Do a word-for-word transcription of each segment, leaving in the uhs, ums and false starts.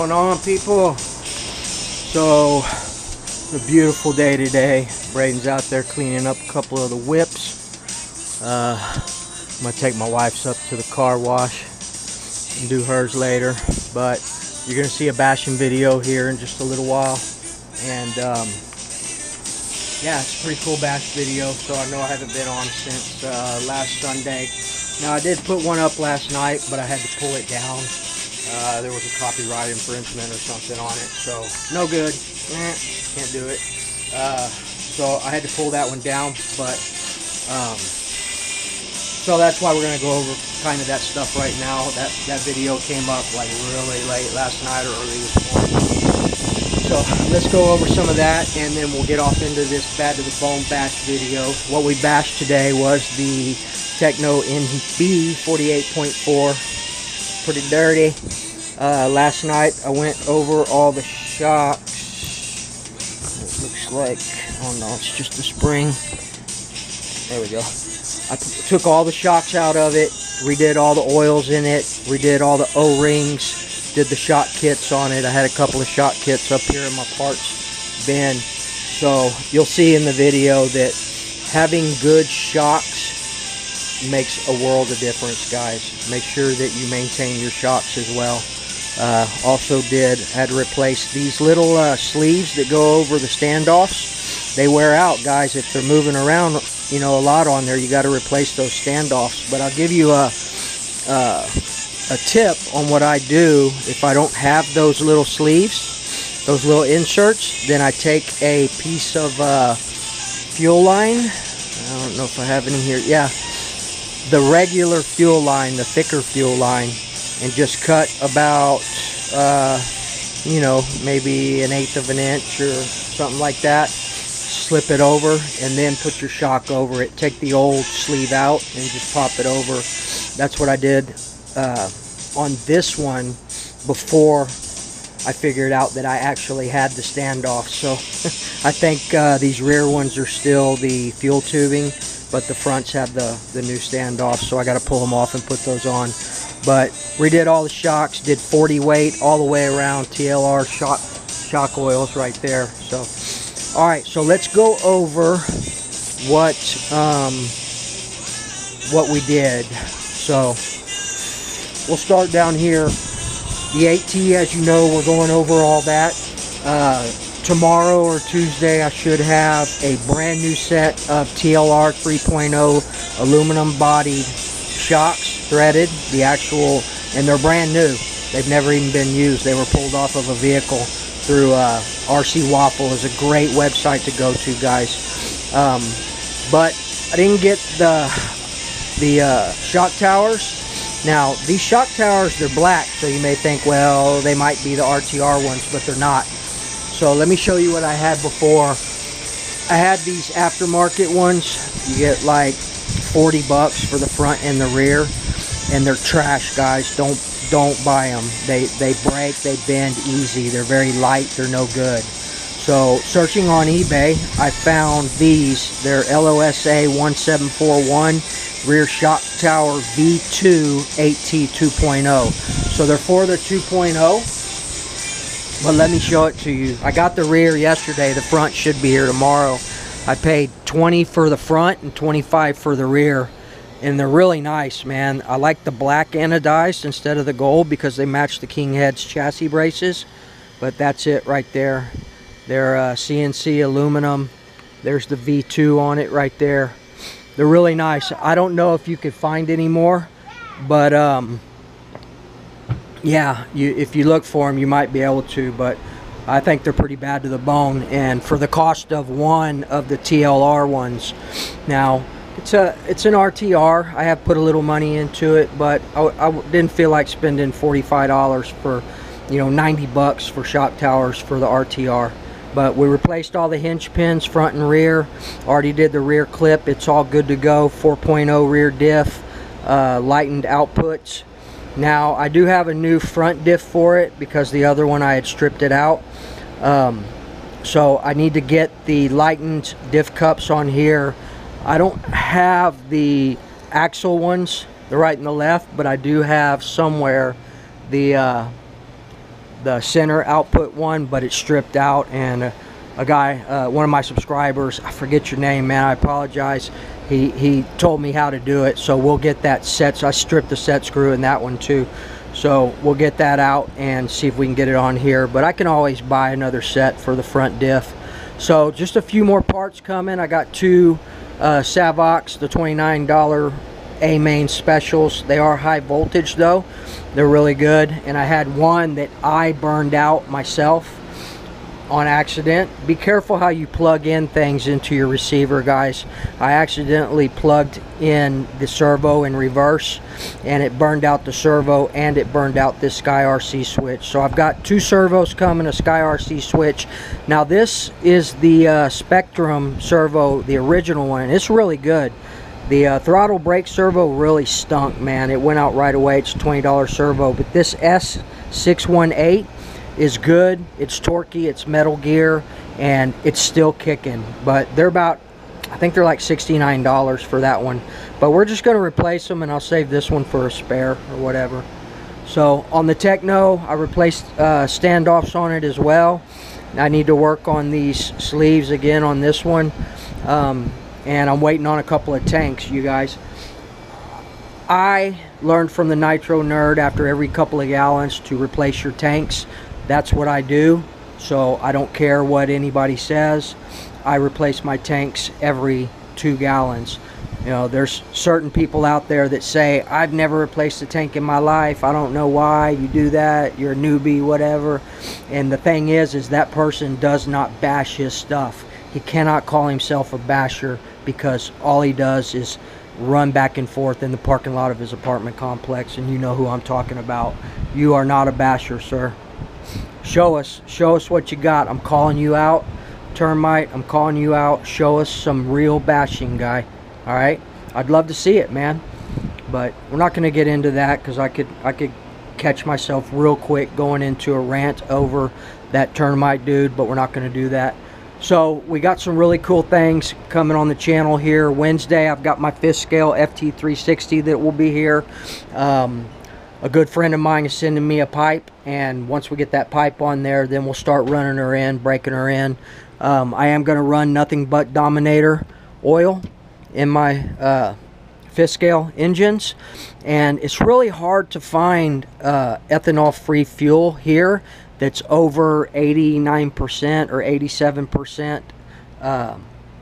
going on, people? So, a beautiful day today. Braden's out there cleaning up a couple of the whips. Uh, I'm gonna take my wife's up to the car wash and do hers later. But you're gonna see a bashing video here in just a little while. And um, yeah, it's a pretty cool bash video. So I know I haven't been on since uh, last Sunday. Now I did put one up last night, but I had to pull it down. Uh, there was a copyright infringement or something on it, so no good. Eh, can't do it. Uh, so I had to pull that one down, but um, so that's why we're gonna go over kind of that stuff right now. That that video came up like really late last night or early this morning. So let's go over some of that, and then we'll get off into this bad to the bone bash video. What we bashed today was the Tekno N B forty-eight point four. Pretty dirty. Uh, last night I went over all the shocks. It looks like, oh no, it's just the spring. There we go. I took all the shocks out of it, redid all the oils in it, redid all the O-rings, did the shock kits on it. I had a couple of shock kits up here in my parts bin. So you'll see in the video that having good shocks makes a world of difference, guys. Make sure that you maintain your shocks as well. Uh, also did had to replace these little uh, sleeves that go over the standoffs. They wear out, guys. If they're moving around, you know, a lot on there, you got to replace those standoffs. But I'll give you a uh, a tip on what I do if I don't have those little sleeves, those little inserts. Then I take a piece of uh, fuel line. I don't know if I have any here. Yeah. The regular fuel line, the thicker fuel line, and just cut about, uh, you know, maybe an eighth of an inch or something like that. Slip it over, and then put your shock over it. Take the old sleeve out and just pop it over. That's what I did uh, on this one before I figured out that I actually had the standoff. So I think uh, these rear ones are still the fuel tubing, but the fronts have the, the new standoff, so I got to pull them off and put those on. But redid all the shocks, did forty weight all the way around, T L R shock, shock oils right there. So, alright, so let's go over what, um, what we did. So, we'll start down here. The eight T, as you know, we're going over all that. Uh, Tomorrow or Tuesday I should have a brand new set of T L R three point oh aluminum bodied shocks, threaded, the actual, and they're brand new. They've never even been used. They were pulled off of a vehicle through uh, R C Waffle. Is a great website to go to, guys. Um, but I didn't get the the uh, shock towers. Now these shock towers, they're black, so you may think, well, they might be the R T R ones, but they're not. So let me show you what I had before. I had these aftermarket ones. You get like forty bucks for the front and the rear, and they're trash, guys. Don't don't buy them. They they break, they bend easy. They're very light. They're no good. So searching on eBay, I found these. They're L O S A one seven four one rear shock tower V two eight T two point oh. So they're for the two point oh. But let me show it to you. I got the rear yesterday. The front should be here tomorrow. I paid twenty for the front and twenty-five for the rear. And they're really nice, man. I like the black anodized instead of the gold because they match the King Head's chassis braces. But that's it right there. They're uh, C N C aluminum. There's the V two on it right there. They're really nice. I don't know if you could find any more. But, um... yeah, you, if you look for them, you might be able to, but I think they're pretty bad to the bone. And for the cost of one of the T L R ones, now it's a it's an R T R. I have put a little money into it, but I, I didn't feel like spending forty-five dollars for, you know, ninety bucks for shock towers for the R T R. But we replaced all the hinge pins, front and rear. Already did the rear clip. It's all good to go. four point oh rear diff, uh, lightened outputs. Now I do have a new front diff for it because the other one I had stripped it out. Um, so I need to get the lightened diff cups on here. I don't have the axle ones, the right and the left, but I do have somewhere the uh, the center output one, but it's stripped out. And uh, a guy, uh, one of my subscribers, I forget your name, man, I apologize, he he told me how to do it. So we'll get that set. So I stripped the set screw in that one too, so we'll get that out and see if we can get it on here. But I can always buy another set for the front diff. So just a few more parts coming. I got two uh, Savox, the twenty-nine dollar A main specials. They are high voltage though, they're really good. And I had one that I burned out myself on accident. Be careful how you plug in things into your receiver, guys. I accidentally plugged in the servo in reverse, and it burned out the servo, and it burned out this Sky R C switch. So I've got two servos coming, a Sky R C switch. Now this is the uh, Spectrum servo, the original one. It's really good. The uh, throttle brake servo really stunk, man. It went out right away. It's a twenty dollar servo. But this S six one eight is good. It's torquey, it's Metal Gear, and it's still kicking. But they're about, I think they're like sixty-nine dollars for that one. But we're just going to replace them, and I'll save this one for a spare or whatever. So on the Techno, I replaced uh, standoffs on it as well. I need to work on these sleeves again on this one. Um, and I'm waiting on a couple of tanks, you guys. I learned from the Nitro Nerd after every couple of gallons to replace your tanks. That's what I do, so I don't care what anybody says. I replace my tanks every two gallons. You know, there's certain people out there that say, I've never replaced a tank in my life, I don't know why you do that, you're a newbie, whatever. And the thing is, is that person does not bash his stuff. He cannot call himself a basher, because all he does is run back and forth in the parking lot of his apartment complex, and you know who I'm talking about. You are not a basher, sir. Show us, show us what you got. I'm calling you out, Termite. I'm calling you out. Show us some real bashing, guy. All right, I'd love to see it, man. But we're not going to get into that, because I could, I could catch myself real quick going into a rant over that Termite dude. But we're not going to do that. So we got some really cool things coming on the channel here. Wednesday, I've got my fifth scale F T three sixty that will be here. Um, a good friend of mine is sending me a pipe, and once we get that pipe on there, then we'll start running her in, breaking her in. Um, I am going to run nothing but Dominator oil in my uh, fifth scale engines, and it's really hard to find uh, ethanol-free fuel here that's over eighty-nine percent or eighty-seven percent, uh,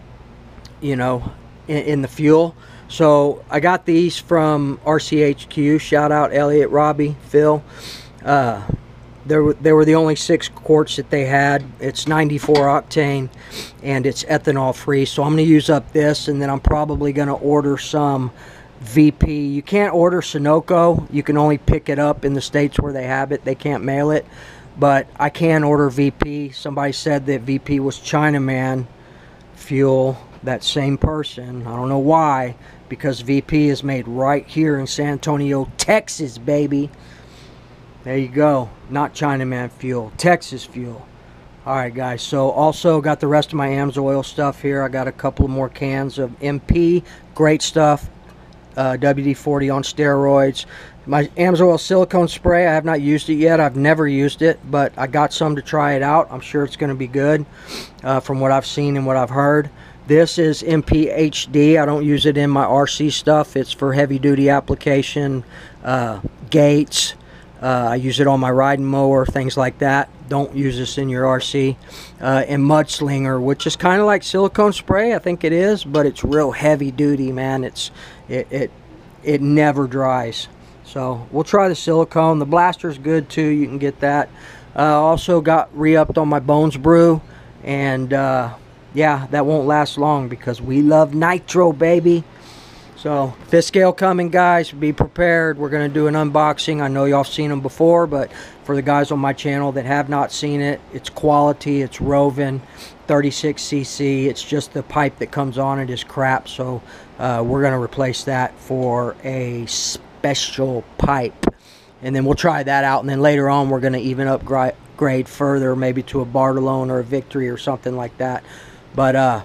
you know, in, in the fuel. So I got these from R C H Q. Shout out Elliot, Robbie, Phil. Uh, they were, they were the only six quarts that they had. It's ninety-four octane, and it's ethanol free. So I'm going to use up this, and then I'm probably going to order some V P. You can't order Sunoco. You can only pick it up in the states where they have it. They can't mail it. But I can order V P. Somebody said that V P was Chinaman fuel. That same person. I don't know why. Because V P is made right here in San Antonio, Texas, baby. There you go. Not Chinaman fuel. Texas fuel. Alright, guys. So also got the rest of my AMSOIL stuff here. I got a couple more cans of M P. Great stuff. Uh, W D forty on steroids. My AMSOIL silicone spray, I have not used it yet. I've never used it, but I got some to try it out. I'm sure it's going to be good uh, from what I've seen and what I've heard. This is M P H D. I don't use it in my R C stuff. It's for heavy duty application, uh, gates. Uh, I use it on my riding mower, things like that. Don't use this in your R C. Uh, and Mudslinger, which is kind of like silicone spray. I think it is, but it's real heavy duty, man. It's it it it never dries. So we'll try the silicone. The blaster's good too. You can get that. Uh, also got re-upped on my Bones Brew, and uh, yeah, that won't last long because we love nitro, baby. So fifth scale coming, guys. Be prepared. We're gonna do an unboxing. I know y'all seen them before, but for the guys on my channel that have not seen it, it's quality. It's Rovin, thirty-six C C. It's just the pipe that comes on it is crap. So uh, we're gonna replace that for a special pipe, and then we'll try that out. And then later on, we're gonna even upgrade further, maybe to a Bartolone or a Victory or something like that. But uh,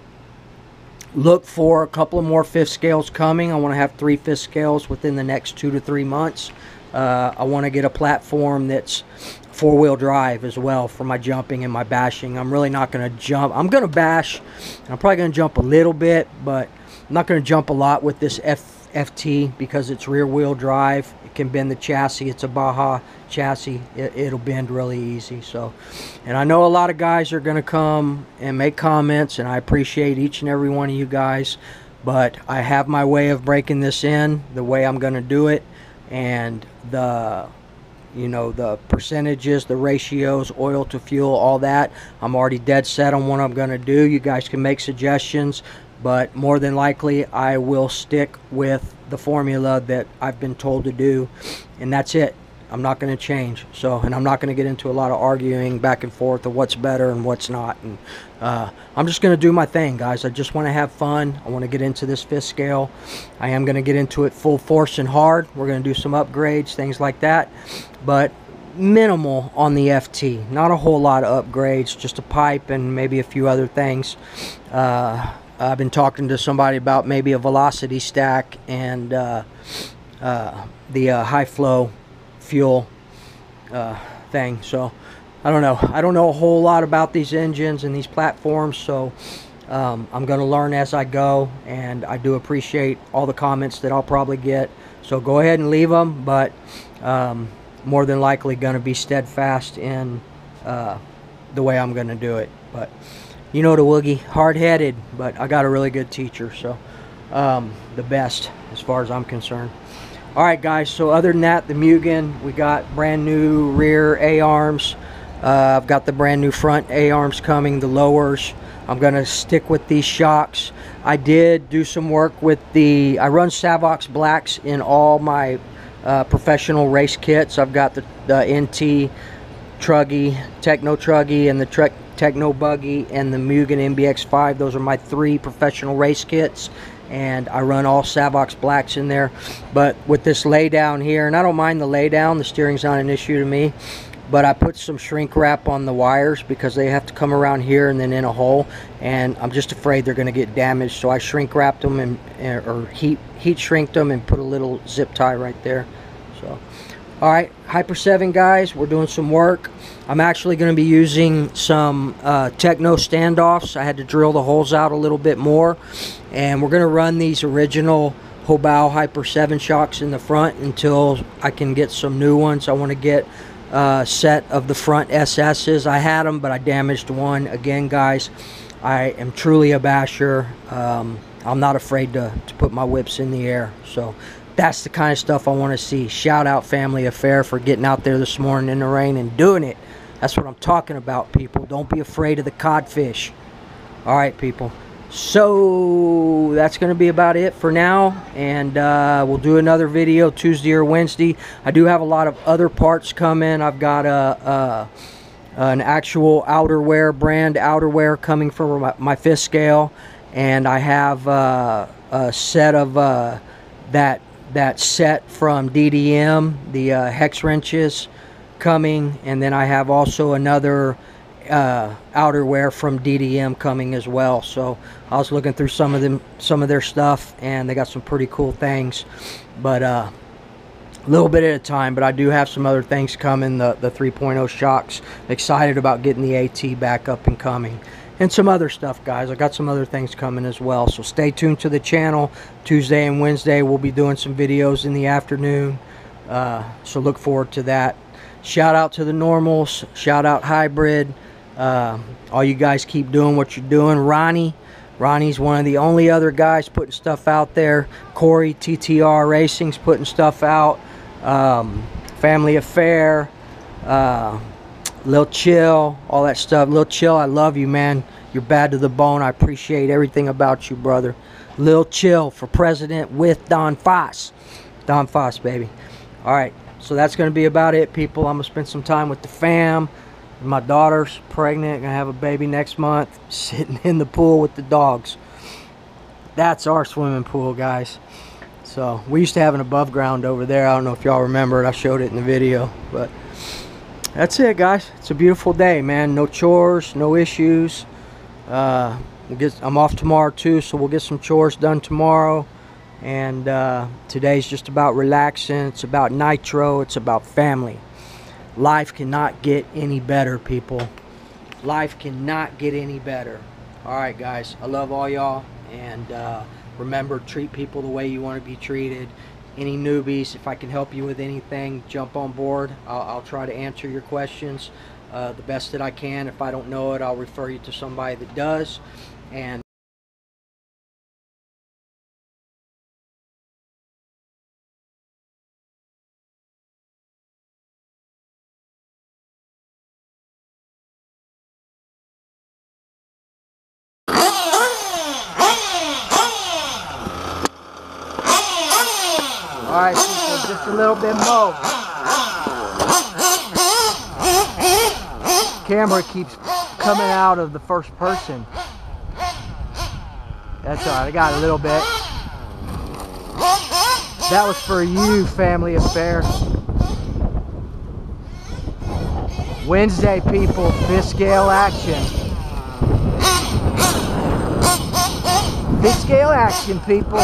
look for a couple of more fifth scales coming. I want to have three fifth scales within the next two to three months. Uh, I want to get a platform that's four-wheel drive as well for my jumping and my bashing. I'm really not going to jump. I'm going to bash. I'm probably going to jump a little bit, but I'm not going to jump a lot with this F FT because it's rear-wheel drive. It can bend the chassis. It's a Baja chassis. It, it'll bend really easy. So, and I know a lot of guys are going to come and make comments, and I appreciate each and every one of you guys. But I have my way of breaking this in, the way I'm going to do it, and the you know, the percentages, the ratios, oil to fuel, all that. I'm already dead set on what I'm going to do. You guys can make suggestions, but more than likely I will stick with the formula that I've been told to do, and that's it. I'm not going to change. So, and I'm not going to get into a lot of arguing back and forth of what's better and what's not. And uh, I'm just going to do my thing, guys. I just want to have fun. I want to get into this fifth scale. I am going to get into it full force and hard. We're going to do some upgrades, things like that, but minimal on the F T. Not a whole lot of upgrades, just a pipe and maybe a few other things. Uh, I've been talking to somebody about maybe a velocity stack and uh, uh, the uh, high flow fuel uh, thing. So I don't know. I don't know a whole lot about these engines and these platforms, so um, I'm going to learn as I go, and I do appreciate all the comments that I'll probably get. So go ahead and leave them, but um, more than likely going to be steadfast in uh, the way I'm going to do it. But you know the Woogie, hard-headed, but I got a really good teacher, so um, the best as far as I'm concerned. Alright guys, so other than that, the Mugen, we got brand new rear A-arms. Uh, I've got the brand new front A-arms coming, the lowers. I'm going to stick with these shocks. I did do some work with the, I run Savox Blacks in all my uh, professional race kits. I've got the, the N T Truggy, Techno Truggy, and the Trek Techno Buggy, and the Mugen M B X five. Those are my three professional race kits, and I run all Savox Blacks in there. But with this laydown here, and I don't mind the laydown, the steering's not an issue to me, but I put some shrink wrap on the wires because they have to come around here and then in a hole, and I'm just afraid they're going to get damaged, so I shrink wrapped them and or heat heat shrinked them and put a little zip tie right there. So alright, Hyper seven guys, we're doing some work. I'm actually going to be using some uh, Techno standoffs. I had to drill the holes out a little bit more, and we're going to run these original Hobao Hyper seven shocks in the front until I can get some new ones. I want to get a set of the front S S's. I had them, but I damaged one. Again, guys, I am truly a basher. Um, I'm not afraid to, to put my whips in the air. So that's the kind of stuff I want to see. Shout out Family Affair for getting out there this morning in the rain and doing it. That's what I'm talking about, people. Don't be afraid of the codfish. All right, people. So that's going to be about it for now, and uh, we'll do another video Tuesday or Wednesday. I do have a lot of other parts coming. I've got a, a an actual outerwear brand outerwear coming from my, my fifth scale, and I have uh, a set of uh, that that set from D D M, the uh, hex wrenches coming, and then I have also another uh, outerwear from D D M coming as well. So I was looking through some of them, some of their stuff, and they got some pretty cool things, but uh, a little bit at a time. But I do have some other things coming. The the three point oh shocks. Excited about getting the AT back up and coming, and some other stuff, guys. I got some other things coming as well. So stay tuned to the channel. Tuesday and Wednesday we'll be doing some videos in the afternoon. Uh, so look forward to that. Shout out to the normals. Shout out Hybrid. Uh, all you guys keep doing what you're doing. Ronnie. Ronnie's one of the only other guys putting stuff out there. Corey, T T R Racing's putting stuff out. Um, Family Affair. Uh, Lil Chill. All that stuff. Lil Chill, I love you, man. You're bad to the bone. I appreciate everything about you, brother. Lil Chill for president with Don Foss. Don Foss, baby. Alright. So that's going to be about it, people. I'm going to spend some time with the fam. My daughter's pregnant, going to have a baby next month. Sitting in the pool with the dogs. That's our swimming pool, guys. So we used to have an above ground over there. I don't know if y'all remember it. I showed it in the video. But that's it, guys. It's a beautiful day, man. No chores, no issues. Uh, we'll get, I'm off tomorrow, too, so we'll get some chores done tomorrow. And uh, today's just about relaxing. It's about nitro. It's about family. Life cannot get any better, people. Life cannot get any better. All right, guys. I love all y'all. And uh, remember, treat people the way you want to be treated. Any newbies, if I can help you with anything, jump on board. I'll, I'll try to answer your questions uh, the best that I can. If I don't know it, I'll refer you to somebody that does. And all right, people, just a little bit more. Camera keeps coming out of the first person. That's all right, I got a little bit. That was for you, family affair. Wednesday, people, fifth scale action. Fifth scale action, people.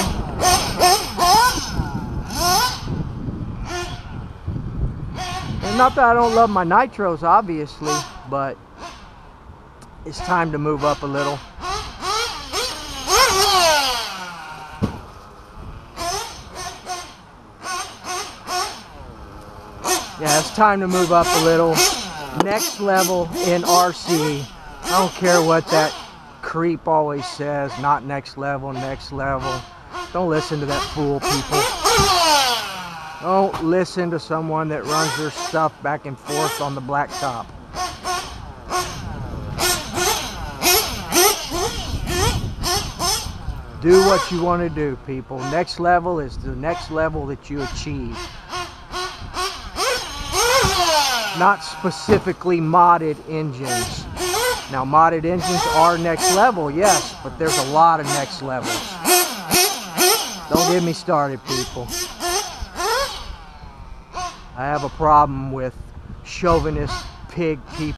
And not that I don't love my nitros, obviously, but it's time to move up a little. Yeah, it's time to move up a little. Next level in R C. I don't care what that creep always says. Not next level, next level. Don't listen to that fool, people. Don't listen to someone that runs their stuff back and forth on the blacktop. Do what you want to do, people. Next level is the next level that you achieve. Not specifically modded engines. Now, modded engines are next level, yes, but there's a lot of next levels. Don't get me started, people. I have a problem with chauvinist pig people.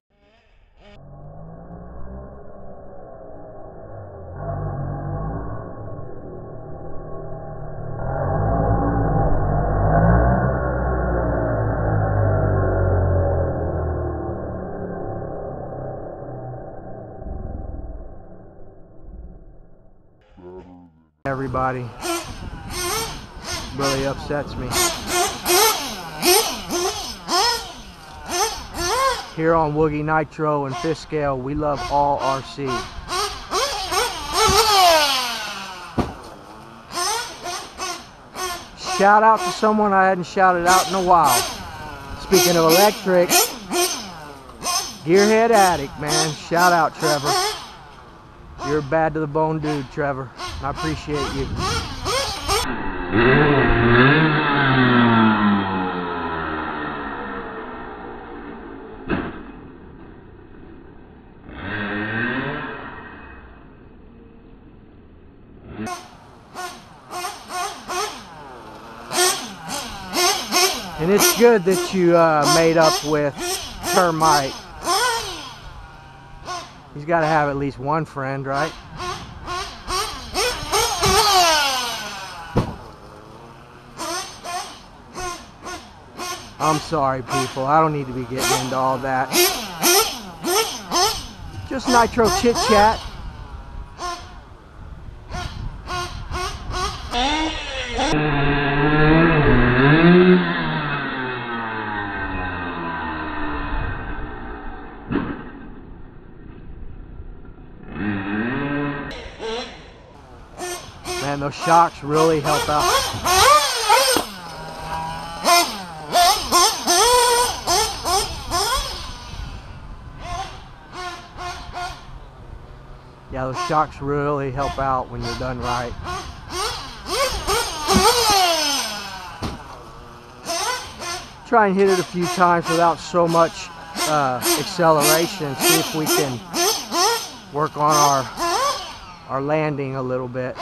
Everybody really upsets me. Here on Woogie Nitro and Fifth Scale, we love all R C. Shout out to someone I hadn't shouted out in a while. Speaking of electric, Gearhead Addict, man. Shout out, Trevor. You're a bad to the bone dude, Trevor. I appreciate you. And it's good that you uh, made up with Termite. He's got to have at least one friend, right? I'm sorry, people. I don't need to be getting into all that. Just nitro chit chat. Man, those shocks really help out. Yeah, those shocks really help out when you're done right. Try and hit it a few times without so much uh, acceleration. See if we can work on our our landing a little bit.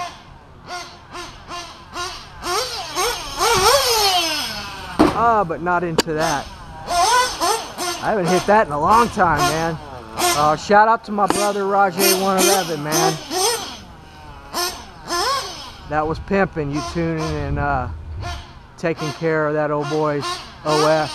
Ah, but not into that. I haven't hit that in a long time, man. Uh, shout out to my brother Rajay one eleven, man. that was pimping. You tuning and uh, taking care of that old boy's O S.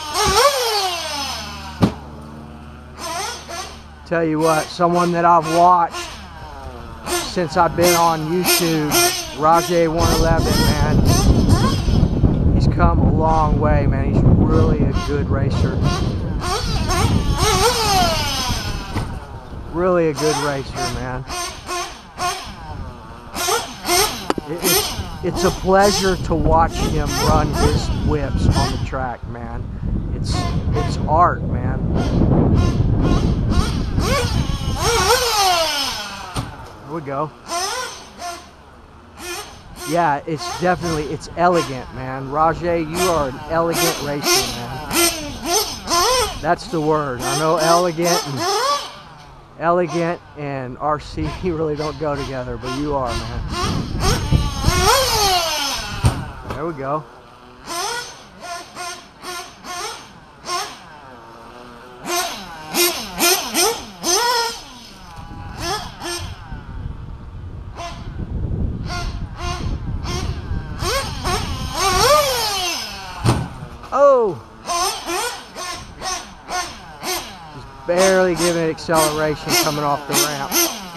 Tell you what, someone that I've watched since I've been on YouTube, Rajay one eleven, man. He's come a long way, man. He's really a good racer. Really a good racer, man. It, it's, it's a pleasure to watch him run his whips on the track, man. It's, it's art, man. Here we go. Yeah, it's definitely, it's elegant, man. Rajay, you are an elegant racer, man. That's the word. I know elegant and elegant and R C really don't go together, but you are, man. There we go. Oh! Just barely giving it acceleration coming off the ramp.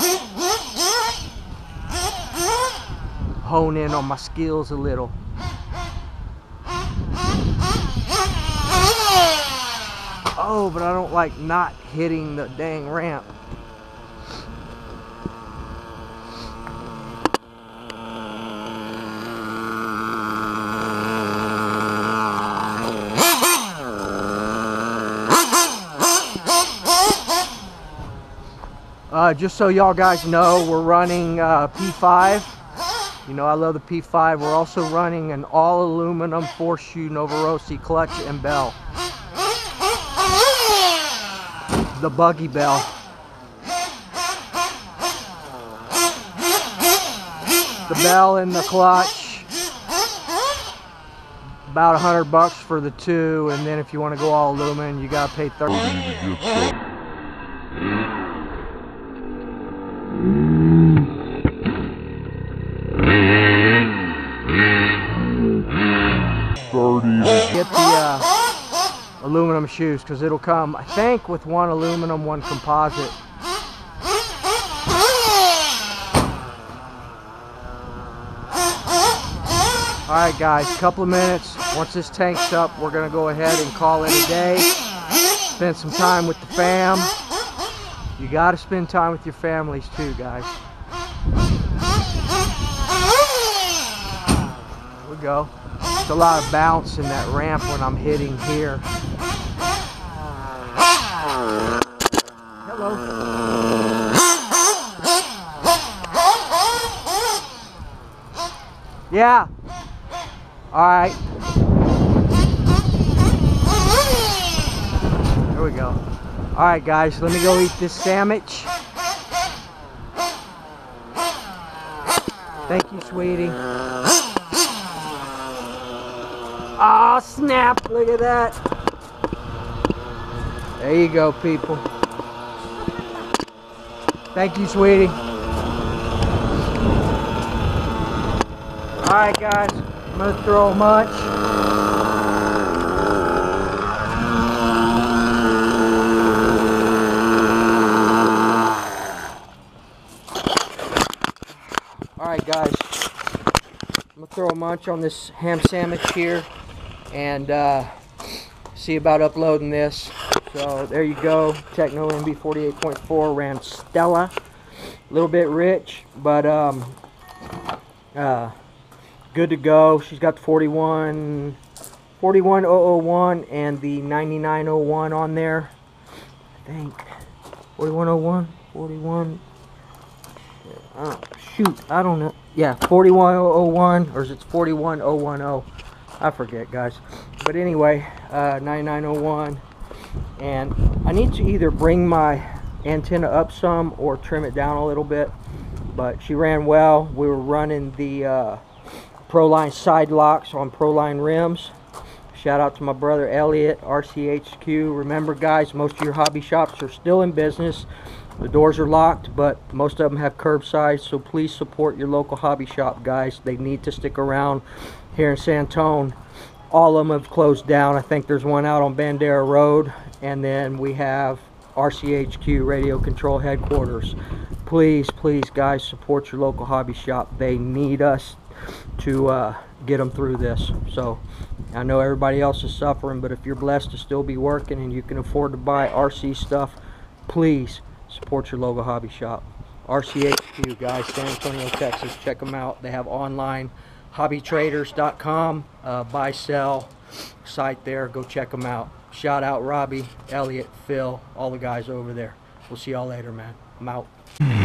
Hone in on my skills a little. Oh, but I don't like not hitting the dang ramp. Uh, just so y'all guys know, we're running uh, P five. You know I love the P five. We're also running an all aluminum four-shoe Novorossi clutch and bell. The buggy bell. The bell and the clutch. About a hundred bucks for the two, and then if you want to go all aluminum, you gotta pay thirty. Get the uh, aluminum shoes, because it'll come, I think, with one aluminum, one composite. Alright guys, a couple of minutes. Once this tank's up, we're going to go ahead and call it a day. Spend some time with the fam. You got to spend time with your families too, guys. Here we go. There's a lot of bounce in that ramp when I'm hitting here. Hello. Yeah. All right. There we go. All right, guys. Let me go eat this sandwich. Thank you, sweetie. Oh, snap. Look at that. There you go, people. Thank you, sweetie. Alright, guys. I'm going to throw a munch. Alright, guys. I'm going to throw a munch on this ham sandwich here. And uh, see about uploading this. So there you go. Techno M B forty-eight point four ran Stella. A little bit rich, but um, uh, good to go. She's got the forty-one forty-one oh oh one and the ninety-nine oh one on there. I think forty-one oh one, forty-one. Oh, shoot, I don't know. Yeah, forty-one oh oh one, or is it forty-one oh ten? I forget, guys. But anyway, uh, ninety-nine oh one. And I need to either bring my antenna up some or trim it down a little bit. But she ran well. We were running the uh, Proline side locks on Proline rims. Shout out to my brother Elliot, R C H Q. Remember, guys, most of your hobby shops are still in business. The doors are locked, but most of them have curbside, so please support your local hobby shop, guys. They need to stick around here in Santone. All of them have closed down. I think there's one out on Bandera Road, and then we have R C H Q, Radio Control Headquarters. Please, please, guys, support your local hobby shop. They need us to uh, get them through this. So I know everybody else is suffering, but if you're blessed to still be working and you can afford to buy R C stuff, please support your local hobby shop. R C H Q, guys, San Antonio, Texas. Check them out. They have online hobby traders dot com uh, buy sell site there. Go check them out. Shout out Robbie, Elliot, Phil, all the guys over there. We'll see y'all later, man. I'm out.